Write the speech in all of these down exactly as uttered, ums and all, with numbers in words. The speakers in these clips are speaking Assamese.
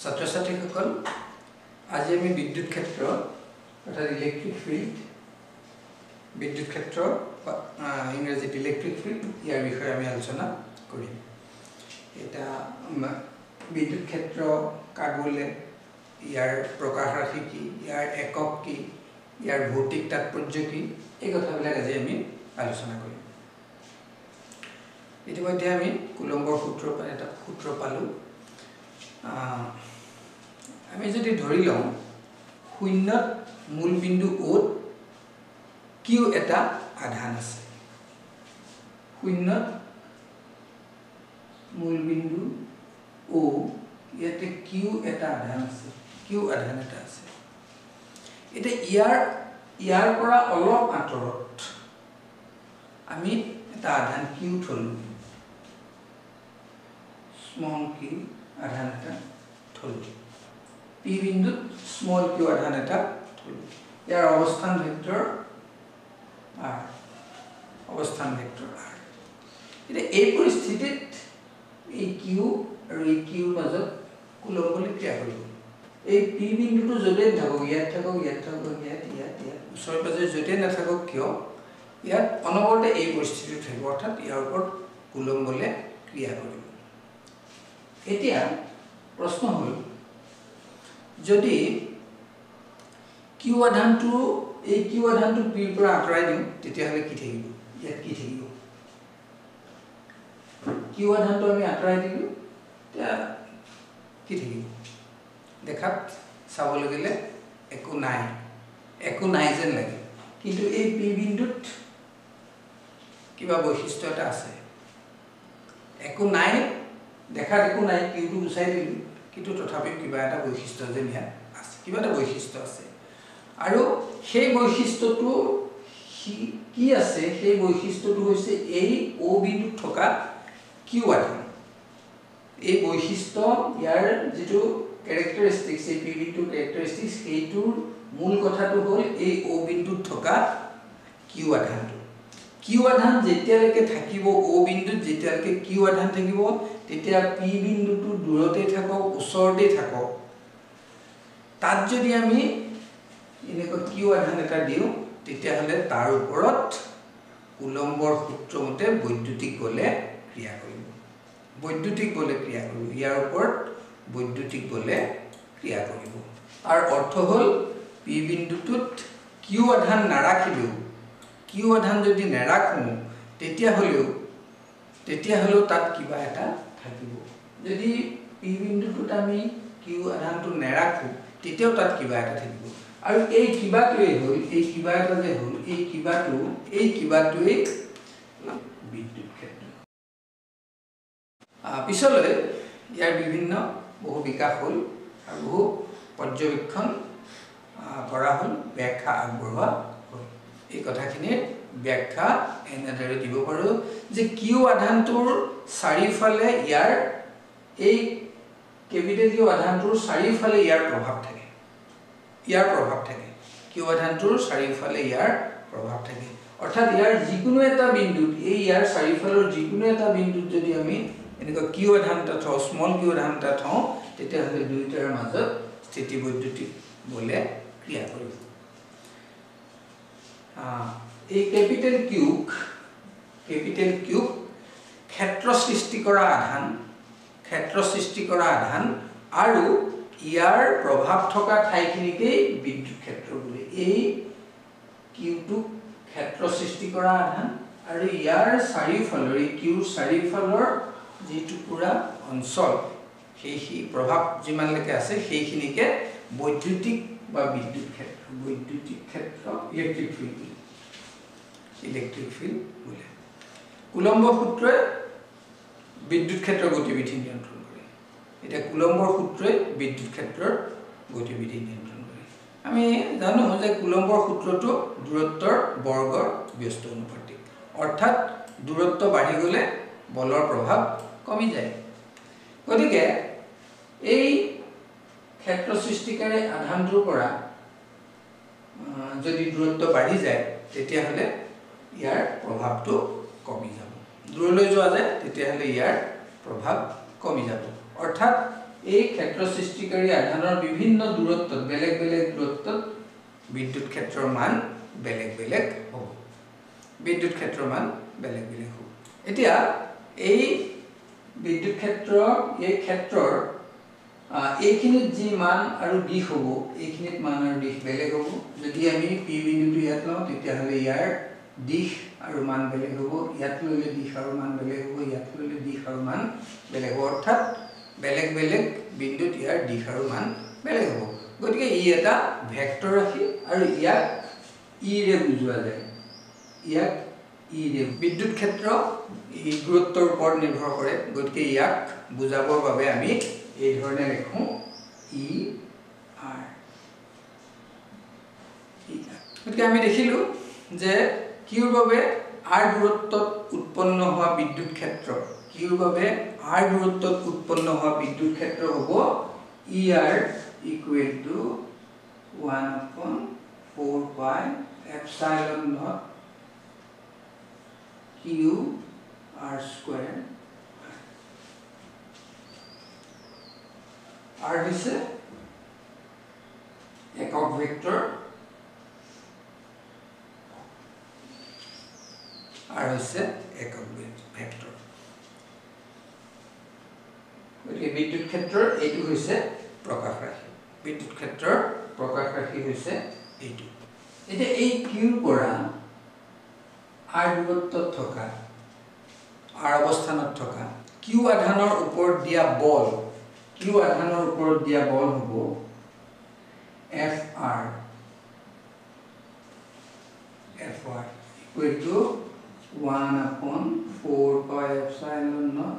ছাত্ৰ ছাত্ৰীসকল আজি আমি বিদ্যুৎ ক্ষেত্ৰ অৰ্থাৎ ইলেক্ট্ৰিক ফিল্ড বিদ্যুৎ ক্ষেত্ৰ ইংৰাজীত ইলেক্ট্ৰিক ফিল্ড ইয়াৰ বিষয়ে আমি আলোচনা কৰিম। এটা বিদ্যুৎ ক্ষেত্ৰ কাক বোলে, ইয়াৰ প্ৰকাশ ৰাশি কি, ইয়াৰ একক কি, ইয়াৰ ভৌতিক তাৎপৰ্য কি, এই কথাবিলাক আজি আমি আলোচনা কৰিম। ইতিমধ্যে আমি কুলম্বৰ সূত্ৰ এটা সূত্ৰ পালোঁ। আমি যদি ধৰি লওঁ শূন্যত মূলবিন্দু অ'ত কিউ এটা আধান আছে, শূন্যত মূলবিন্দু অ ইয়াতে কিউ এটা আধান আছে, কিউ আধান এটা আছে। এতিয়া ইয়াৰ ইয়াৰ পৰা অলপ আঁতৰত আমি এটা আধান কিউ থলোঁ, স্মল কিউ আধান এটা থলোঁ, পি বিন্দুত স্মল কিউ আধান এটা থলোঁ। ইয়াৰ অৱস্থান ভেক্টৰ আৰ, অৱস্থান ভেক্টৰ আৰ। এতিয়া এই পৰিস্থিতিত এই কিউ আৰু এই কিউৰ মাজত কুলম্বলে ক্ৰিয়া কৰিব। এই পি বিন্দুটো য'তে নাথাকক, ইয়াত থাকক, ইয়াত থাকক, ইয়াত ইয়াত ইয়াত ওচৰে পাজৰে য'তে নাথাকক কিয়, ইয়াত অনবৰতে এই পৰিস্থিতিত থাকিব, অৰ্থাৎ ইয়াৰ ওপৰত কুলম্বলে ক্ৰিয়া কৰিব। এতিয়া প্ৰশ্ন হ'ল, যদি কিউ আধানটো এই কিউ আধানটো পিৰ পৰা আঁতৰাই দিওঁ তেতিয়াহ'লে কি থাকিব, ইয়াত কি থাকিব? কিউ আধানটো আমি আঁতৰাই দিলোঁ, এতিয়া কি থাকিব? দেখাত চাবলৈ গ'লে একো নাই, একো নাই যেন লাগে, কিন্তু এই পি বিন্দুত কিবা বৈশিষ্ট্য এটা আছে। একো নাই, দেখাত একো নাই, কিউটো গুচাই দিলোঁ, কিন্তু তথাপিও কিবা এটা বৈশিষ্ট্য যেন ইয়াত আছে, কিবা এটা বৈশিষ্ট্য আছে। আৰু সেই বৈশিষ্ট্যটো কি আছে, সেই বৈশিষ্ট্যটো হৈছে এই অ বিন্দুত থকা কিউ আধান। এই বৈশিষ্ট্য ইয়াৰ যিটো কেৰেক্টাৰিষ্টিক্স, এই পি বিন্দুৰ কেৰেক্টাৰিষ্টিক্স, সেইটোৰ মূল কথাটো হ'ল এই অ বিন্দুত থকা কিউ আধানটো। কিউ আধান যেতিয়ালৈকে থাকিব, অ বিন্দুত যেতিয়ালৈকে কিউ আধান থাকিব, তেতিয়া পি বিন্দুটো দূৰতে থাকক, ওচৰতে থাকক, তাত যদি আমি এনেকৈ কিউ আধান এটা দিওঁ তেতিয়াহ'লে তাৰ ওপৰত কুলম্বৰ সূত্ৰমতে বৈদ্যুতিক বলে ক্ৰিয়া কৰিব, বৈদ্যুতিক বলে ক্ৰিয়া কৰিব, ইয়াৰ ওপৰত বৈদ্যুতিক বলে ক্ৰিয়া কৰিব। তাৰ অৰ্থ হ'ল পি বিন্দুটোত কিউ আধান নাৰাখিলেও, কিউ আধান যদি নেৰাখোঁ তেতিয়াহ'লেও তেতিয়াহ'লেও তাত কিবা এটা থাকিব। যদি পি বিন্দুটোত আমি কিউ আধানটো নেৰাখোঁ তেতিয়াও তাত কিবা এটা থাকিব। আৰু এই কিবাটোৱে হ'ল, এই কিবা এটা যে হ'ল, এই কিবাটো এই কিবাটোৱেই বিদ্যুৎ ক্ষেত্ৰ। পিছলৈ ইয়াৰ বিভিন্ন বহু বিকাশ হ'ল আৰু বহু পৰ্যবেক্ষণ কৰা হ'ল, ব্যাখ্যা আগবঢ়োৱা হ'ল। এই কথাখিনিৰ ব্যাখ্যা এনেদৰে দিব পাৰোঁ যে কিউ আধানটোৰ চাৰিওফালে ইয়াৰ এই কেপিটেল কিউ আধানটোৰ চাৰিওফালে ইয়াৰ প্ৰভাৱ থাকে, ইয়াৰ প্ৰভাৱ থাকে, কিউ আধানটোৰ চাৰিওফালে ইয়াৰ প্ৰভাৱ থাকে। অৰ্থাৎ ইয়াৰ যিকোনো এটা বিন্দুত, এই ইয়াৰ চাৰিওফালৰ যিকোনো এটা বিন্দুত যদি আমি এনেকুৱা কিউ আধান এটা থওঁ, স্মল কিউ আধান এটা থওঁ, তেতিয়াহ'লে দুয়োটাৰ মাজত স্থিতি বৈদ্যুতিক বলে ক্ৰিয়া কৰিব। এই কেপিটেল কিউক কেপিটেল কিউক ক্ষেত্ৰ সৃষ্টি কৰা আধান, ক্ষেত্ৰ সৃষ্টি কৰা আধান আৰু ইয়াৰ প্ৰভাৱ থকা ঠাইখিনিকেই বিদ্যুৎ ক্ষেত্ৰ বোলে। এই কিউটোক ক্ষেত্ৰ সৃষ্টি কৰা আধান আৰু ইয়াৰ চাৰিওফালৰ, এই কিউৰ চাৰিওফালৰ যিটো পুৰা অঞ্চল, সেই প্ৰভাৱ যিমানলৈকে আছে সেইখিনিকে বৈদ্যুতিক বা বিদ্যুৎ ক্ষেত্ৰ, বৈদ্যুতিক ক্ষেত্ৰ, ইলেক্ট্ৰিক ফিল্ড বোলে, ইলেক্ট্ৰিক ফিল্ড বোলে। কুলম্ব সূত্ৰই বিদ্যুৎ ক্ষেত্ৰৰ গতিবিধি নিয়ন্ত্ৰণ কৰে। এতিয়া কুলম্বৰ সূত্ৰই বিদ্যুৎ ক্ষেত্ৰৰ গতিবিধি নিয়ন্ত্ৰণ কৰে। আমি জানো যে কুলম্বৰ সূত্ৰটো দূৰত্বৰ বৰ্গৰ ব্যস্ত অনুপাতিক, অৰ্থাৎ দূৰত্ব বাঢ়ি গ'লে বলৰ প্ৰভাৱ কমি যায়। গতিকে এই ক্ষেত্ৰ সৃষ্টিকাৰী আধানটোৰ পৰা যদি দূৰত্ব বাঢ়ি যায় তেতিয়াহ'লে ইয়াৰ প্ৰভাৱটো কমি যাব, দূৰলৈ যোৱা যায় তেতিয়াহ'লে ইয়াৰ প্ৰভাৱ কমি যাব। অৰ্থাৎ এই ক্ষেত্ৰ সৃষ্টিকাৰী আধানৰ বিভিন্ন দূৰত্বত বেলেগ বেলেগ দূৰত্বত বিদ্যুৎ ক্ষেত্ৰৰ মান বেলেগ বেলেগ হ'ব বিদ্যুৎ ক্ষেত্ৰৰ মান বেলেগ বেলেগ হ'ব এতিয়া এই বিদ্যুৎ ক্ষেত্ৰ এই ক্ষেত্ৰৰ এইখিনিত যি মান আৰু দিশ হ'ব এইখিনিত মান আৰু দিশ বেলেগ হ'ব যদি আমি পি বিন্দুটো ইয়াত লওঁ তেতিয়াহ'লে ইয়াৰ দিশ আৰু মান বেলেগ হ'ব ইয়াত ললে দিশ আৰু মান বেলেগ হ'ব ইয়াত ললে দিশ আৰু মান বেলেগ হ'ব অৰ্থাৎ বেলেগ বেলেগ বিন্দুত ইয়াৰ দিশ আৰু মান বেলেগ হ'ব গতিকে ই এটা ভেক্টৰ ৰাশি আৰু ইয়াক ই ৰে বুজোৱা যায় ইয়াক ই ৰে বিদ্যুৎ ক্ষেত্ৰ ই দূৰত্বৰ ওপৰত নিৰ্ভৰ কৰে গতিকে ইয়াক বুজাবৰ বাবে আমি এই ধৰণে লিখো ই আৰ গতিকে আমি দেখিলো যে কিউৰ বাবে আৰ দূৰত্বত উৎপন্ন হোৱা বিদ্যুৎ ক্ষেত্ৰ কিউৰ বাবে আৰ দূৰত্বত উৎপন্ন হোৱা বিদ্যুৎ ক্ষেত্ৰ হ'ব e r equal to one upon four pi epsilon naught q r square r হৈছে একক ভেক্টৰ r হৈছে একক ভেক্টৰ গতিকে বিদ্যুৎ ক্ষেত্ৰৰ এইটো হৈছে প্ৰকাশ ৰাশি বিদ্যুৎ ক্ষেত্ৰৰ প্ৰকাশ ৰাশি হৈছে এইটো এতিয়া এই কিউৰ পৰা আৰ দূৰত্বত থকা আৰ অৱস্থানত থকা কিউ আধানৰ ওপৰত দিয়া বল কিউ আধানৰ ওপৰত দিয়া বল হ'ব f r f r equal to one upon four pi epsilon naught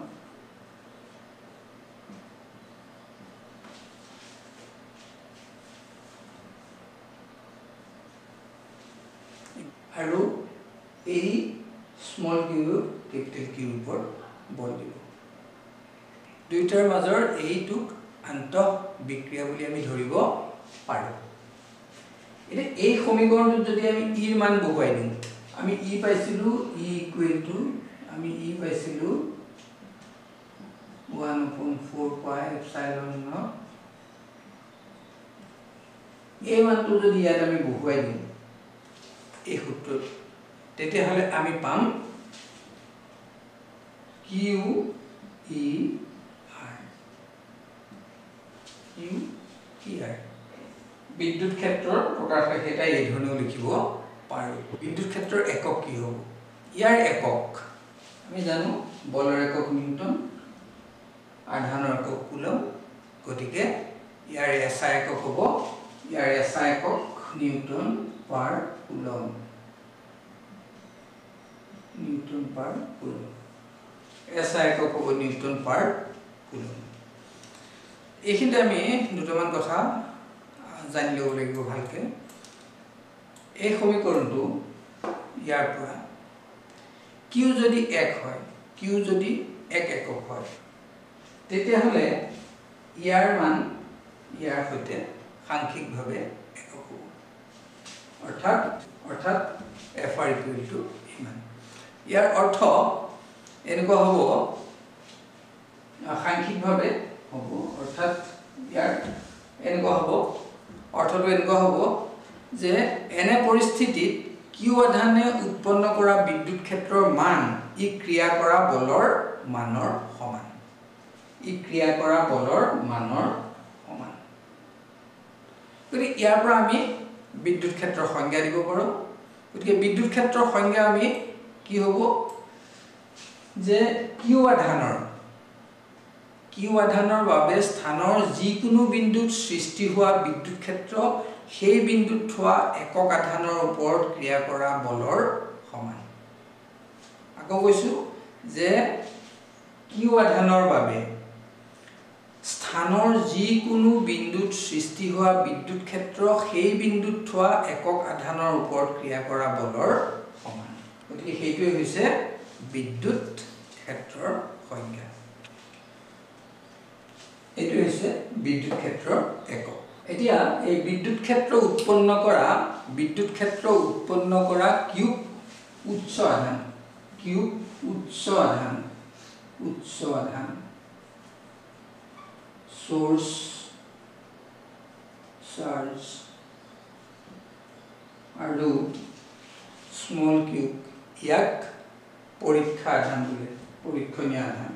আৰু এই স্মল কিউ কেপিটেল কিউ ওপৰত বল দিব দুইটাৰ মাজৰ এইটোক আন্তঃ বিক্ৰিয়া বুলি আমি ধৰিব পাৰোঁ এতিয়া এই সমীকৰণটোত যদি আমি ইৰ মান বহুৱাই দিওঁ আমি ই পাইছিলো ই ইকুৱেল টু আমি ই পাইছিলো one upon four pi epsilon naught এই মানটো যদি ইয়াত আমি বহুৱাই দিওঁ এই সূত্ৰত তেতিয়াহ'লে আমি পাম q e r q e r বিদ্যুৎ ক্ষেত্ৰৰ প্ৰকাশ ৰাশি এটা এই ধৰণেও লিখিব পাৰোঁ বিদ্যুৎ ক্ষেত্ৰৰ একক কি হ'ব ইয়াৰ একক আমি জানো বলৰ একক নিউটন আধানৰ একক কুলম গতিকে ইয়াৰ এছআই একক হ'ব ইয়াৰ এছআই একক newton per coulomb newton per coulomb SI একক হ'ব নিউটন পাৰ কুলম এইখিনিতে আমি দুটামান কথা জানি ল'ব লাগিব ভালকৈ এই সমীকৰণটো ইয়াৰ পৰা কিউ যদি এক হয় কিউ যদি এক একক হয় তেতিয়াহ'লে ইয়াৰ মান ইয়াৰ সৈতে সাংখ্যিকভাৱে একক হ'ব অৰ্থাৎ অৰ্থাৎ এফ আৰ ইকুৱেল টু ইমান ইয়াৰ অৰ্থ এনেকুৱা হ'ব সাংখ্যিকভাৱে হ'ব অৰ্থাৎ ইয়াৰ এনেকুৱা হ'ব অৰ্থটো এনেকুৱা হ'ব যে এনে পৰিস্থিতিত কিউ আধানে উৎপন্ন কৰা বিদ্যুৎ ক্ষেত্ৰৰ মান ই ক্ৰিয়া কৰা বলৰ মানৰ সমান ই ক্ৰিয়া কৰা বলৰ মানৰ সমান গতিকে ইয়াৰ পৰা আমি বিদ্যুৎ ক্ষেত্ৰৰ সংজ্ঞা দিব পাৰোঁ গতিকে বিদ্যুৎ ক্ষেত্ৰৰ সংজ্ঞা আমি কি হ'ব যে কিউ আধানৰ কিউ আধানৰ বাবে স্থানৰ যিকোনো বিন্দুত সৃষ্টি হোৱা বিদ্যুৎ ক্ষেত্ৰ সেই বিন্দুত থোৱা একক আধানৰ ওপৰত ক্ৰিয়া কৰা বলৰ সমান আকৌ কৈছোঁ যে কিউ আধানৰ বাবে স্থানৰ যিকোনো বিন্দুত সৃষ্টি হোৱা বিদ্যুৎ ক্ষেত্ৰ সেই বিন্দুত থোৱা একক আধানৰ ওপৰত ক্ৰিয়া কৰা বলৰ সমান গতিকে সেইটোৱে হৈছে বিদ্যুৎ ক্ষেত্ৰৰ সংজ্ঞা এইটো হৈছে বিদ্যুৎ ক্ষেত্ৰৰ একক এতিয়া এই বিদ্যুৎ ক্ষেত্ৰ উৎপন্ন কৰা বিদ্যুৎ ক্ষেত্ৰ উৎপন্ন কৰা কিউ উচ্চ আধান কিউ উচ্চ আধান উচ্চ আধান source charge আৰু small q ইয়াক পৰীক্ষা আধান বোলে পৰীক্ষণীয় আধান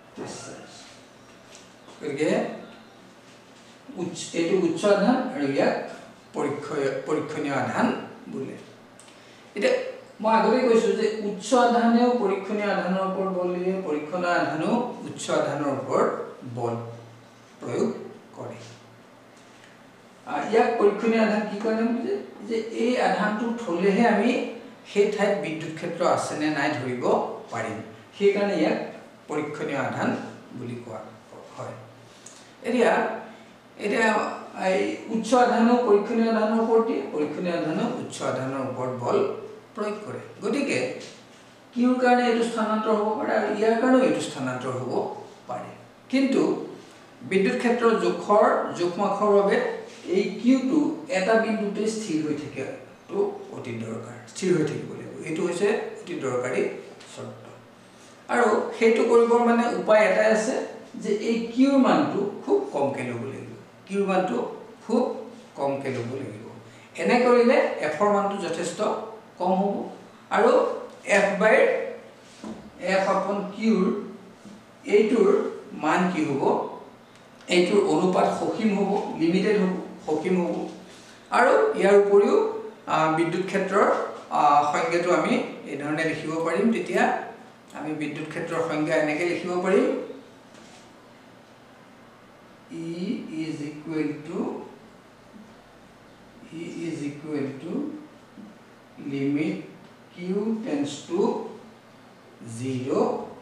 গতিকে উচ্চ এটো উচ্চ আধান আৰু ইয়াক পৰীক্ষণীয় আধান বোলে এটা মই আগতে কৈছো যে উচ্চ আধানেও পৰীক্ষণীয় আধানৰ ওপৰত বল দিয়ে পৰীক্ষণীয় আধানেও উচ্চ আধানৰ ওপৰত বল প্ৰয়োগ কৰে ইয়াক পৰীক্ষণীয় আধান কি কৰে বুঝে যে এই আধানটো থলেহে আমি সেই ঠাইত বিদ্যুৎ ক্ষেত্ৰ আছে নে নাই ধৰিব পাৰিম সেই কাৰণে ইয়াক পৰীক্ষণীয় আধান বুলি কোৱা হয় এৰিয়া এটা এই উচ্চ আধানৰ পৰীক্ষণীয় আধানৰ ওপৰত পৰীক্ষণীয় আধানৰ উচ্চ আধানৰ ওপৰত বল প্ৰয়োগ কৰে গতিকে কিউৰ কাৰণে এটো স্থানান্তৰ হ'ব পাৰে আৰু ইয়াৰ কাৰণেও এটো স্থানান্তৰ হ'ব পাৰে কিন্তু বিদ্যুৎ ক্ষেত্ৰৰ জোখৰ জোখমাখৰ বাবে এই কিউটো এটা বিন্দুতে স্থিৰ হৈ থাকে তো অতি দৰকাৰ স্থিৰ হৈ থাকিব লাগিব এটো হৈছে অতি দৰকাৰী শৰ্ত আৰু হেতু কৰিবৰ মানে উপায় এটা আছে যে এই কিউৰ মানটো খুব কমকে ল'ব লাগিব কিউৰ মানটো খুব কমকে ল'ব লাগিব এনে কৰিলে এফৰ মানটো যথেষ্ট কম হ'ব আৰু f বাই f আপন কিউৰ এইটোৰ মান কি হ'ব এইটোৰ অনুপাত সসীম হ'ব লিমিটেড হ'ব সসীম হ'ব আৰু ইয়াৰ উপৰিও বিদ্যুৎ ক্ষেত্ৰৰ সংজ্ঞাটো আমি এই ধৰণে লিখিব পাৰিম তেতিয়া আমি বিদ্যুৎ ক্ষেত্ৰৰ সংজ্ঞা এনেকৈ লিখিব পাৰিম E is equal to E is equal to limit q tends to zero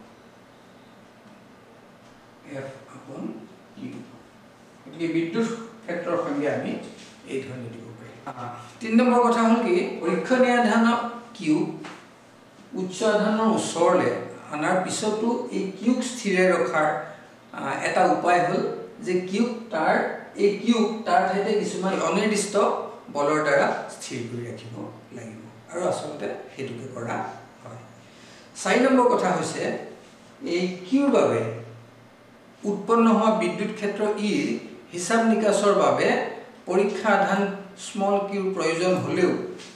f upon q গতিকে বিদ্যুৎ ক্ষেত্ৰৰ সংজ্ঞা আমি এই ধৰণে দিব পাৰিম তিন নম্বৰ কথা হ'ল কি পৰীক্ষণীয় আধান q উচ্চ আধানৰ ওচৰলে আনাৰ পিছতো এই কিউক স্থিৰ ৰখাৰ এটা উপায় হ'ল যে কিউক তাৰ এই কিউক তাৰ ঠাইতে কিছুমান অনিৰ্দিষ্ট বলৰ দ্বাৰা স্থিৰ কৰি ৰাখিব লাগিব আৰু আসলতে হেতুকে কৰা হয় চাৰি নম্বৰ কথা হৈছে এই কিউৰ বাবে উৎপন্ন হোৱা বিদ্যুৎ ক্ষেত্ৰ ই হিসাব নিকাশৰ বাবে পৰীক্ষা আধান স্মল কিউৰ প্ৰয়োজন হলেও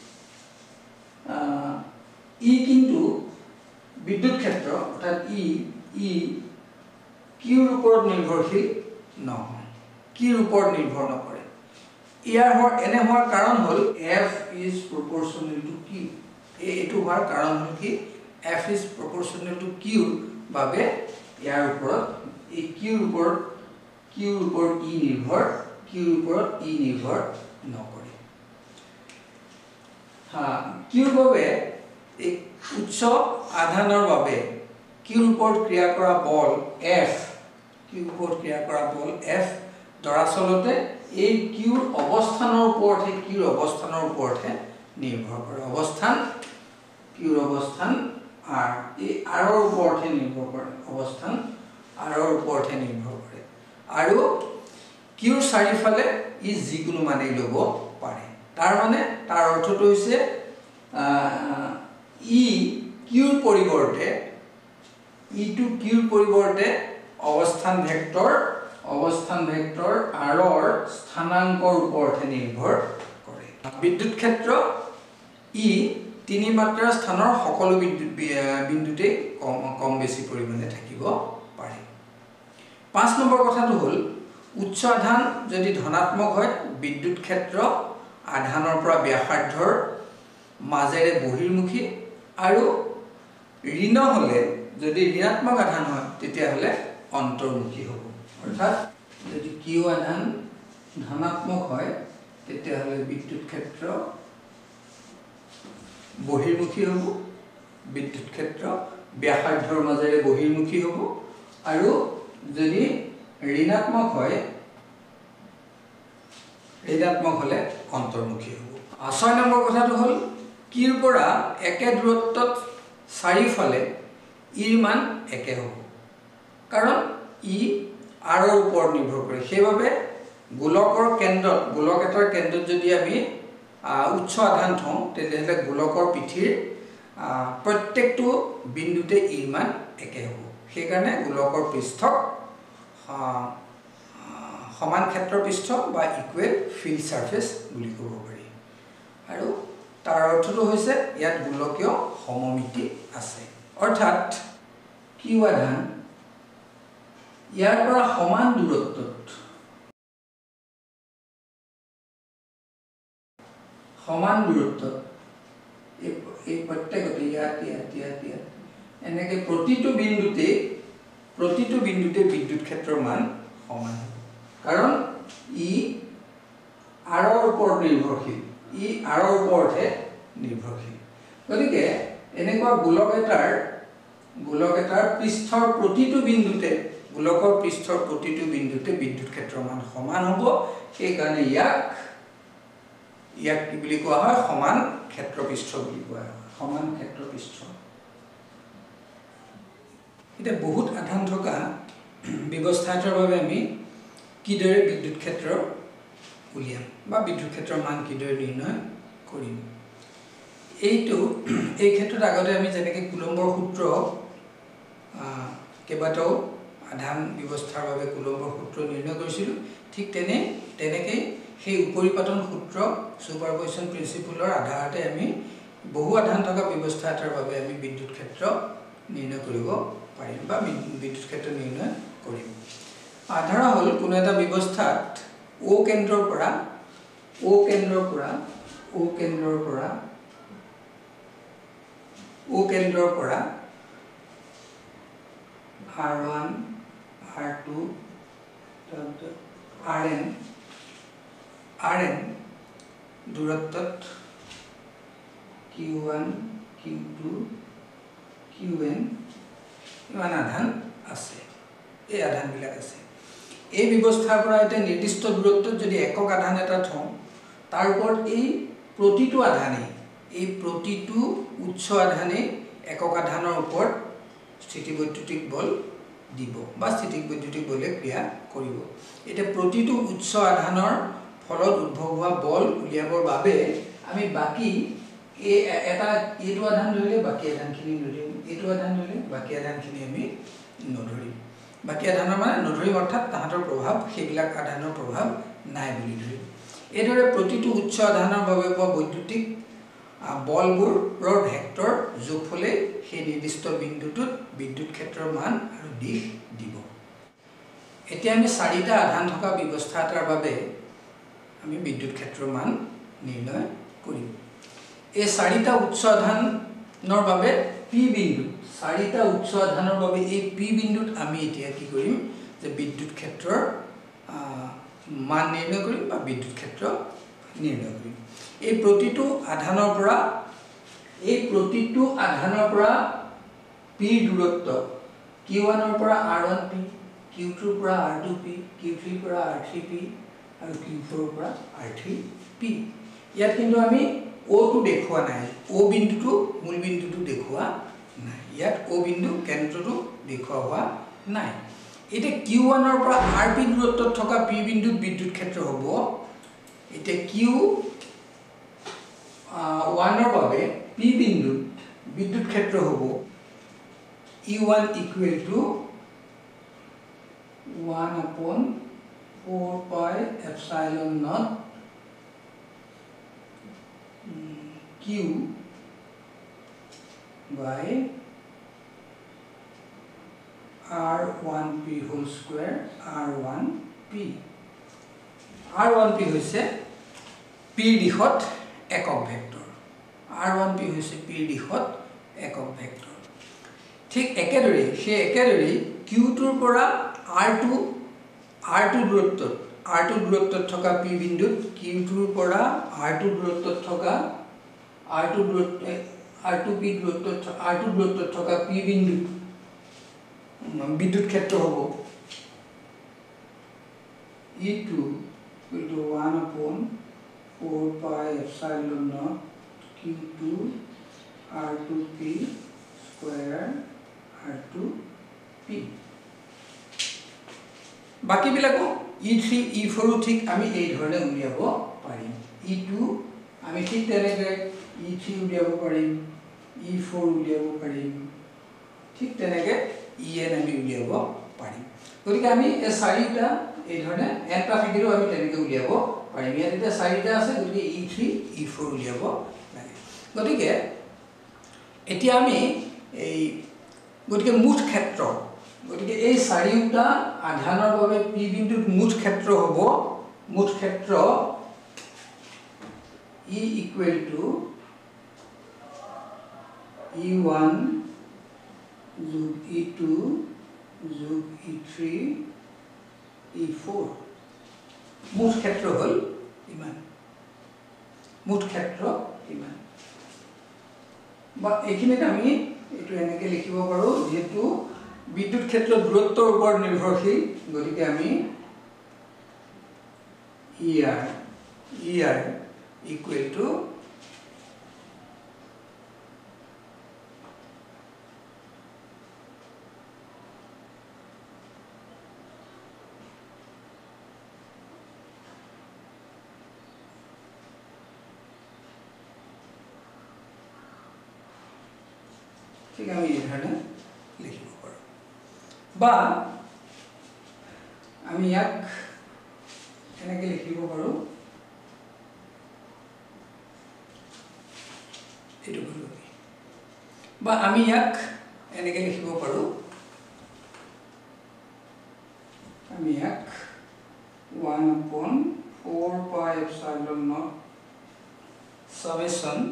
ই কিন্তু বিদ্যুৎ ক্ষেত্ৰ অৰ্থাৎ ই ই কিউৰ ওপৰত নিৰ্ভৰশীল নহয় কিউৰ ওপৰত নিৰ্ভৰ নকৰে ইয়াৰ এনে হোৱাৰ কাৰণ হ'ল f is proportional to q এইটো হোৱাৰ কাৰণ হ'ল কি f is proportional to q বাবে ইয়াৰ ওপৰত এই কিউৰ ওপৰত কিউৰ ওপৰত ই নিৰ্ভৰ কিউৰ ওপৰত ই নিৰ্ভৰ নকৰে হা কিউৰ বাবে এই উচ্চ আধানৰ বাবে কিউৰ ওপৰত ক্ৰিয়া কৰা বল f কিউৰ ওপৰত ক্ৰিয়া কৰা বল f দৰাচলতে এই কিউৰ অৱস্থানৰ ওপৰতহে কিউৰ অৱস্থানৰ ওপৰতহে নিৰ্ভৰ কৰে অৱস্থান কিউৰ অৱস্থান r এই r ৰ ওপৰতহে নিৰ্ভৰ কৰে অৱস্থান r ৰ ওপৰতহে নিৰ্ভৰ কৰে আৰু কিউৰ চাৰিফালে ই যিকোনো মানেই ল'ব পাৰে তাৰ মানে তাৰ অৰ্থটো হৈছে ই কিউৰ পৰিৱৰ্তে ই টু কিউৰ পৰিৱৰ্তে অৱস্থান ভেক্টৰ অৱস্থান ভেক্টৰ r ৰ স্থানাংকৰ ওপৰতে নিৰ্ভৰ কৰে বিদ্যুৎ ক্ষেত্ৰ ই তিনি মাত্ৰাৰ স্থানৰ সকলো বিদ্যুৎ বিন্দুতে কম কম বেছি পৰিমাণে থাকিব পাৰে পাঁচ নম্বৰ কথাটো হ'ল উচ্চ আধান যদি ধনাত্মক হয় বিদ্যুৎ ক্ষেত্ৰ আধানৰ পৰা ব্যাসাৰ্ধৰ মাজেৰে বহিৰ্মুখী আৰু ঋণ হলে যদি ঋণাত্মক আধান হয় তেতিয়া হলে অন্তৰ্মুখী হ'ব অৰ্থাৎ যদি কিউ আধান ধনাত্মক হয় তেতিয়া হলে বিদ্যুৎ ক্ষেত্ৰ বহিৰ্মুখী হ'ব বিদ্যুৎ ক্ষেত্ৰ ব্যাসাৰ্ধৰ মাজেৰে বহিৰ্মুখী হ'ব আৰু যদি ঋণাত্মক হয় ঋণাত্মক হলে অন্তৰ্মুখী হ'ব ছয় নম্বৰ কথাটো হ'ল কিৰ পৰা একে দূৰত্বত চাৰিফালে ইৰ মান একে হ'ব কাৰণ ই r ৰ ওপৰত নিৰ্ভৰ কৰে সেইবাবে গোলকৰ কেন্দ্ৰত গোলক এটাৰ কেন্দ্ৰত যদি আমি উচ্চ আধান থওঁ তেতিয়াহ'লে গোলকৰ পিঠিৰ প্ৰত্যেকটো বিন্দুতে ইৰ মান একে হ'ব সেইকাৰণে গোলকৰ পৃষ্ঠক সমান ক্ষেত্ৰপৃষ্ঠ বা ইকুৱেল ফিল্ড সাৰফেস বুলি ক'ব পাৰি আৰু তাৰ অৰ্থটো হৈছে ইয়াত গোলকীয় সমমিতি আছে অৰ্থাৎ কিউ আধান ইয়াৰ পৰা সমান দূৰত্বত সমান দূৰত্বত এই প্ৰত্যেকতে ইয়াত ইয়াত ইয়াত ইয়াত এনেকে প্ৰতিটো বিন্দুতে প্ৰতিটো বিন্দুতে বিদ্যুৎ ক্ষেত্ৰৰ মান সমান কাৰণ ই আৰৰ ওপৰত নিৰ্ভৰশীল ই আৰৰ ওপৰতে নিৰ্ভৰশীল গতিকে এনেকুৱা গোলক এটাৰ গোলক এটাৰ পৃষ্ঠৰ প্ৰতিটো বিন্দুতে গোলকৰ পৃষ্ঠৰ প্ৰতিটো বিন্দুতে বিদ্যুৎ ক্ষেত্ৰৰ মান সমান হ'ব সেই কাৰণে ইয়াক ইয়াক কি বুলি কোৱা হয় সমান ক্ষেত্ৰপৃষ্ঠ বুলি কোৱা হয় সমান ক্ষেত্ৰপৃষ্ঠ এটা বহুত আধান থকা ব্যৱস্থা এটাৰ বাবে আমি কিদৰে বিদ্যুৎ ক্ষেত্ৰ উলিয়াম বা বিদ্যুৎ ক্ষেত্ৰৰ মান কিদৰে নিৰ্ণয় কৰিম এইটো এই ক্ষেত্ৰত আগতে আমি যেনেকৈ কুলম্বৰ সূত্ৰ কেইবাটাও আধান ব্যৱস্থাৰ বাবে কুলম্বৰ সূত্ৰ নিৰ্ণয় কৰিছিলোঁ ঠিক তেনে তেনেকৈ সেই উপৰিপাতন সূত্ৰ সুপাৰপজিশ্যন প্ৰিন্সিপলৰ আধাৰতে আমি বহু আধান থকা ব্যৱস্থা এটাৰ বাবে আমি বিদ্যুৎ ক্ষেত্ৰ নিৰ্ণয় কৰিব পাৰিম বা বিদ্যুৎ ক্ষেত্ৰ নিৰ্ণয় কৰিম ধৰা হ'ল কোনো এটা ব্যৱস্থাত ও কেন্দ্ৰৰ পৰা ও কেন্দ্ৰৰ পৰা ও কেন্দ্ৰৰ পৰা ও কেন্দ্ৰৰ পৰা r one r two r n r n দূৰত্বত q one q two q n ইমান আধান আছে এই আধানবিলাক আছে এই ব্যৱস্থাৰ পৰা এটা নিৰ্দিষ্ট দূৰত্বত যদি একক আধান এটা থওঁ তাৰ ওপৰত এই প্ৰতিটো আধানে এই প্ৰতিটো উচ্চ আধানে একক আধানৰ ওপৰত স্থিতিবৈদ্যুতিক বল দিব বা স্থিতিবৈদ্যুতিক বলে ক্ৰিয়া কৰিব এটা প্ৰতিটো উচ্চ আধানৰ ফলত উদ্ভৱ হোৱা বল উলিয়াবৰ বাবে আমি বাকি এই এটা এইটো আধান ধৰিলে বাকি আধানখিনি নধৰিম এইটো আধান ধৰিলে বাকি আধানখিনি আমি নধৰিম বাকি আধানৰ মানে নধৰিম অৰ্থাৎ তাহাঁতৰ প্ৰভাৱ সেইবিলাক আধানৰ প্ৰভাৱ নাই বুলি ধৰিম এইদৰে প্ৰতিটো উচ্চ আধানৰ বাবে পোৱা বৈদ্যুতিক বলবোৰৰ ভেক্টৰ যোগফলে সেই নিৰ্দিষ্ট বিন্দুটোত বিদ্যুৎ ক্ষেত্ৰৰ মান আৰু দিশ দিব এতিয়া আমি চাৰিটা আধান থকা ব্যৱস্থা এটাৰ বাবে আমি বিদ্যুৎ ক্ষেত্ৰৰ মান নিৰ্ণয় কৰিম এই চাৰিটা উচ্চ আধানৰ বাবে পি বিন্দু চাৰিটা উচ্চ আধানৰ বাবে এই পি বিন্দুত আমি এতিয়া কি কৰিম যে বিদ্যুৎ ক্ষেত্ৰৰ মান নিৰ্ণয় কৰিম বা বিদ্যুৎ ক্ষেত্ৰ নিৰ্ণয় কৰিম এই প্ৰতিটো আধানৰ পৰা এই প্ৰতিটো আধানৰ পৰা পি দূৰত্ব কিউ ওৱানৰ পৰা আৰ ওৱান পি কিউ টুৰ পৰা আৰ টু পি কিউ থ্ৰীৰ পৰা আৰ থ্ৰী পি আৰু কিউ ফ'ৰৰ পৰা আৰ থ্ৰী পি ইয়াত কিন্তু আমি অ' টো দেখুওৱা নাই অ' বিন্দুটো মূল বিন্দুটো দেখুওৱা নাই ইয়াত অ' বিন্দু কেন্দ্ৰটো দেখুওৱা হোৱা নাই এতিয়া কিউ ওৱানৰ পৰা আৰ পি দূৰত্বত থকা পি বিন্দুত বিদ্যুৎ ক্ষেত্ৰ হ'ব এতিয়া কিউ ওৱানৰ বাবে পি বিন্দুত বিদ্যুৎ ক্ষেত্ৰ হ'ব e one equal to one upon four pi epsilon naught q by r one p whole square r one p r one p হৈছে পিৰ দিশত একক ভেক্টৰ আৰ ওৱান পি হৈছে পিৰ দিশত একক ভেক্টৰ ঠিক একেদৰে সেই একেদৰে কিউ টুৰ পৰা আৰ টু আৰ টু দূৰত্বত আৰ টু দূৰত্বত থকা পি বিন্দুত কিউ টুৰ পৰা আৰ টু দূৰত্বত থকা আৰ টু দূৰত্ব আৰ টু পি দূৰত্বত আৰ টু দূৰত্বত থকা পি বিন্দুত বিদ্যুৎ ক্ষেত্ৰ হ'ব e two equal to one upon four pi epsilon naught q two r two p square r two p বাকীবিলাকো ই থ্ৰী ই ফ'ৰো ঠিক আমি এই ধৰণে উলিয়াব পাৰিম ই টু আমি ঠিক তেনেকৈ ই থ্ৰী উলিয়াব পাৰিম ই ফ'ৰ উলিয়াব পাৰিম ঠিক তেনেকৈ ই এন আমি উলিয়াব পাৰিম গতিকে আমি এই চাৰিটা এই ধৰণে এনটা থাকিলেও আমি তেনেকৈ উলিয়াব পাৰিম ইয়াত এতিয়া চাৰিটা আছে গতিকে ই থ্ৰী ই ফ'ৰ উলিয়াব লাগে গতিকে এতিয়া আমি এই গতিকে মুঠ ক্ষেত্ৰ গতিকে এই চাৰিটা আধানৰ বাবে পি বিন্দুত মুঠ ক্ষেত্ৰ হ'ব মুঠ ক্ষেত্ৰ E equal to E one যোগ E two যোগ E three E four মুঠ ক্ষেত্ৰ হ'ল ইমান মুঠ ক্ষেত্ৰ ইমান বা এইখিনিত আমি এইটো এনেকে লিখিব পাৰো যেহেতু বিদ্যুৎ ক্ষেত্ৰ দূৰত্বৰ ওপৰত নিৰ্ভৰশীল গতিকে আমি ER ER equal to ঠিক আমি এই ধৰণে লিখিব পাৰোঁ বা আমি ইয়াক এনেকৈ লিখিব পাৰোঁ এইটো বলো বা আমি ইয়াক এনেকৈ লিখিব পাৰোঁ আমি ইয়াক one upon four pi epsilon naught summation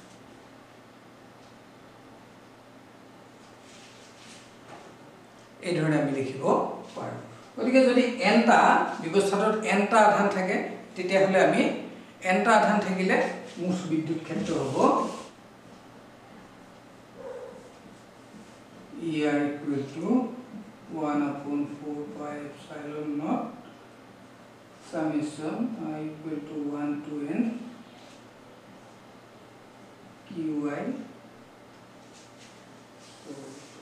এই ধৰণে আমি লিখিব পাৰোঁ গতিকে যদি এনটা ব্যৱস্থাটোত এনটা আধান থাকে তেতিয়াহ'লে আমি এনটা আধান থাকিলে মুঠ বিদ্যুৎ ক্ষেত্ৰ হ'ব E R equal to one upon four pi epsilon naught summation I equal to one to n Q I so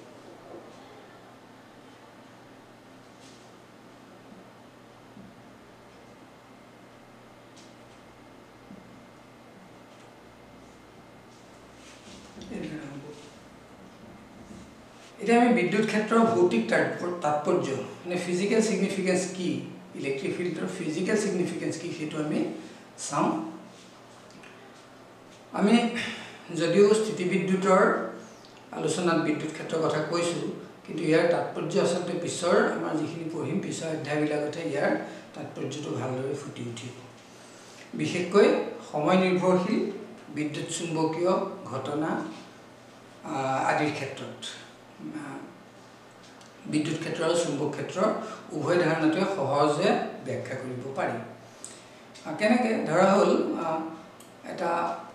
এটা আমি বিদ্যুৎ ক্ষেত্ৰৰ ভৌতিক তাৎপৰ্য মানে ফিজিক্যাল সিগনিফিকেন্স কি ইলেক্ট্ৰিক ফিল্ডৰ ফিজিক্যাল সিগনিফিকেন্স কি সেইটো আমি চাওঁ আমি যদিও স্থিতি বিদ্যুতৰ আলোচনাত বিদ্যুৎ ক্ষেত্ৰৰ কথা কৈছোঁ কিন্তু ইয়াৰ তাৎপৰ্য আচলতে পিছৰ আমাৰ যিখিনি পঢ়িম পিছৰ অধ্যায়বিলাকতে ইয়াৰ তাৎপৰ্যটো ভালদৰে ফুটি উঠিব বিশেষকৈ সময় নিৰ্ভৰশীল বিদ্যুৎ চুম্বকীয় ঘটনা আদিৰ ক্ষেত্ৰত বিদ্যুৎ ক্ষেত্ৰ আৰু চুম্বক ক্ষেত্ৰ উভয় ধাৰণাটোৱে সহজে ব্যাখ্যা কৰিব পাৰি কেনেকৈ ধৰা হ'ল এটা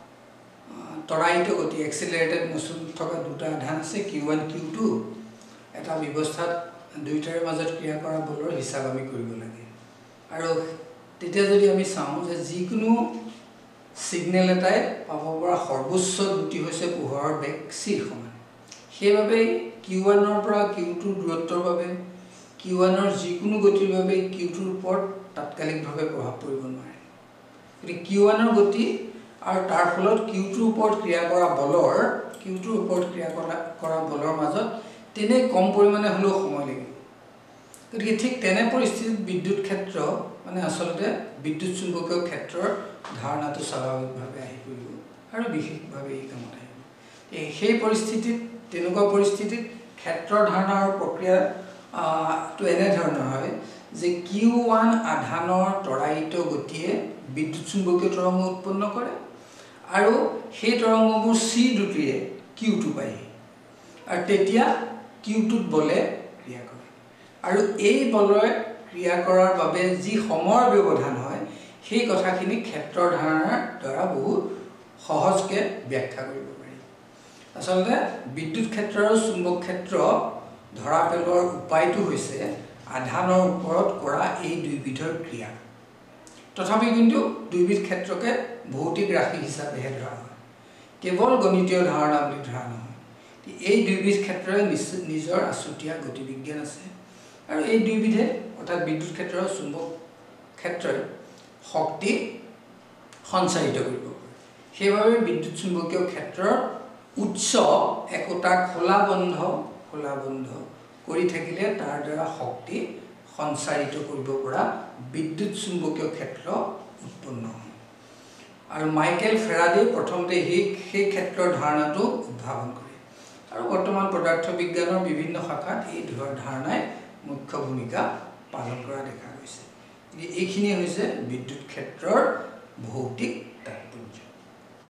ত্বৰায়িত গতি এক্সিলাৰেটেড মোচন থকা দুটা আধান আছে কিউ ওৱান কিউ টু এটা ব্যৱস্থাত দুইটাৰ মাজত ক্ৰিয়া কৰা বলৰ হিচাপ আমি কৰিব লাগে আৰু তেতিয়া যদি আমি চাওঁ যে যিকোনো সিগনেল এটাই পাব পৰা সৰ্বোচ্চ গতি হৈছে পোহৰৰ বেগ চিৰ সমান সেইবাবে কিউ ওৱানৰ পৰা কিউ টু দূৰত্বৰ বাবে কিউ ওৱানৰ যিকোনো গতিৰ বাবে কিউ টুৰ ওপৰত তাৎকালিকভাৱে প্ৰভাৱ পৰিব নোৱাৰে গতিকে কিউ ওৱানৰ গতি আৰু তাৰ ফলত কিউ টুৰ ওপৰত ক্ৰিয়া কৰা বলৰ কিউ টুৰ ওপৰত ক্ৰিয়া কৰা কৰা বলৰ মাজত তেনে কম পৰিমাণে হ'লেও সময় লাগিব গতিকে ঠিক তেনে পৰিস্থিতিত বিদ্যুৎ ক্ষেত্ৰ মানে আচলতে বিদ্যুৎ চুম্বকীয় ক্ষেত্ৰৰ ধাৰণাটো স্বাভাৱিকভাৱে আহি পৰিব আৰু বিশেষভাৱে এই কামত আহিব এই সেই পৰিস্থিতিত তেনেকুৱা পৰিস্থিতিত ক্ষেত্ৰৰ ধাৰণা আৰু প্ৰক্ৰিয়াটো এনেধৰণৰ হয় যে কিউ ওৱান আধানৰ ত্বৰায়িত গতিয়ে বিদ্যুৎ চুম্বকীয় তৰংগ উৎপন্ন কৰে আৰু সেই তৰংগবোৰ চি দ্ৰুতিৰে কিউ টু পায়হি আৰু তেতিয়া কিউ টুত বলে ক্ৰিয়া কৰে আৰু এই বলৰে ক্ৰিয়া কৰাৰ বাবে যি সময়ৰ ব্যৱধান হয় সেই কথাখিনি ক্ষেত্ৰৰ ধাৰণাৰ দ্বাৰা বহুত সহজকৈ ব্যাখ্যা কৰিব পাৰি আচলতে বিদ্যুৎ ক্ষেত্ৰ আৰু চুম্বক ক্ষেত্ৰ ধৰা পেলোৱাৰ উপায়টো হৈছে আধানৰ ওপৰত কৰা এই দুইবিধৰ ক্ৰিয়া তথাপি কিন্তু দুইবিধ ক্ষেত্ৰকে ভৌতিক ৰাশি হিচাপেহে ধৰা হয় কেৱল গণিতীয় ধাৰণা বুলি ধৰা নহয় এই দুইবিধ ক্ষেত্ৰৰে নিজৰ আছুতীয়া গতিবিজ্ঞান আছে আৰু এই দুইবিধে অৰ্থাৎ বিদ্যুৎ ক্ষেত্ৰ আৰু চুম্বক ক্ষেত্ৰই শক্তি সঞ্চাৰিত কৰিব পাৰে সেইবাবে বিদ্যুৎ চুম্বকীয় ক্ষেত্ৰৰ উৎস একোটা খোলা বন্ধ খোলা বন্ধ কৰি থাকিলে তাৰ দ্বাৰা শক্তি সঞ্চাৰিত কৰিব পৰা বিদ্যুৎ চুম্বকীয় ক্ষেত্ৰ উৎপন্ন হয় আৰু মাইকেল ফেৰাডে প্ৰথমতে সেই সেই ক্ষেত্ৰৰ ধাৰণাটো উদ্ভাৱন কৰে আৰু বৰ্তমান পদাৰ্থ বিজ্ঞানৰ বিভিন্ন শাখাত এই ধাৰণাই মুখ্য ভূমিকা পালন কৰা দেখা গৈছে এইখিনি হৈছে বিদ্যুৎ ক্ষেত্ৰৰ ভৌতিক তাৎপৰ্য